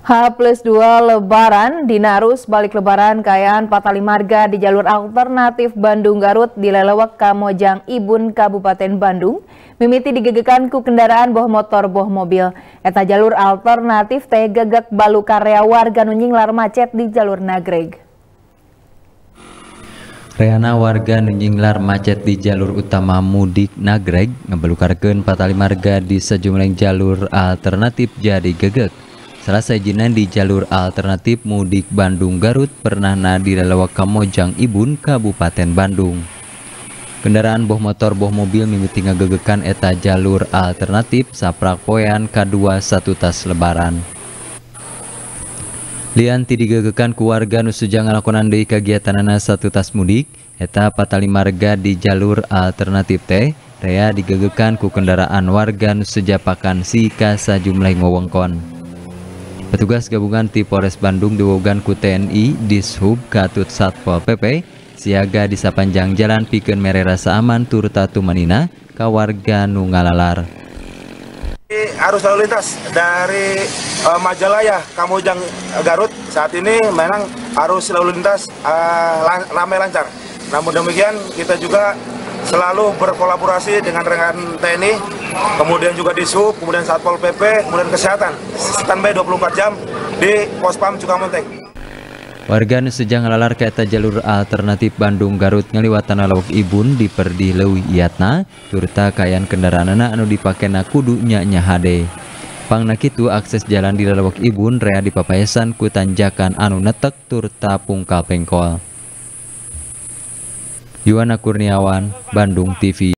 H+2 Lebaran, dina arus balik Lebaran Kaayaan Patali Marga di jalur alternatif Bandung-Garut dilelewek ka Mojang Ibun Kabupaten Bandung, mimiti digegekan ku kendaraan boh motor boh mobil. Eta jalur alternatif teh gegek balu karya warga nu nyinglar macet di jalur nagreg. Reana warga nu nyinglar macet di jalur utama mudik nagreg ngebelukarkeun Patali Marga di sejumlah jalur alternatif jadi gegek. Salah sajinan di jalur alternatif mudik Bandung-Garut pernah dilelewek ka Mojang Ibun Kabupaten Bandung. Kendaraan boh motor boh mobil mimiti ngagegekan eta jalur alternatif saprak poean kadua satu tas lebaran. Lian ti digegekan ku warga nu suja ngalakonan deui kagiatanana satu tas mudik, eta Patali Marga di jalur alternatif teh rea digegekan ku kendaraan warga nu sejapakan si ka sajumlah ngowengkon. Petugas gabungan ti Polres Bandung diwogan ku TNI Dishub Katut Satpol PP siaga di sapanjang jalan pikeun mere rasa aman turut tumanina ka warga nu ngalalar. Arus lalu lintas dari Majalaya ke Mojang Garut saat ini memang arus lalu lintas ramai lancar. Namun demikian kita juga selalu berkolaborasi dengan rekan TNI, kemudian juga Dishub, kemudian Satpol PP, kemudian kesehatan standby 24 jam di Pospam Cukamontek. Warga nu sejang ngalalar ke eta jalur alternatif Bandung-Garut ngaliwatan lawak Ibun diperdih leuwih iatna turta kaayaan kendaraanna anu dipakena kudu nya hade. Pangna kitu akses jalan di lawak Ibun rea dipapaesan ku tanjakan anu netek turta pungkal pengkol. Yuwana Kurniawan, Bandung TV.